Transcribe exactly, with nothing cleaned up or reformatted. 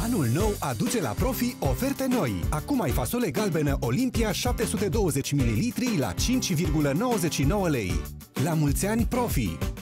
Anul nou aduce la Profi oferte noi. Acum ai fasole galbenă Olimpia șapte sute douăzeci mililitri la cinci virgulă nouăzeci și nouă lei. La mulți ani, Profi!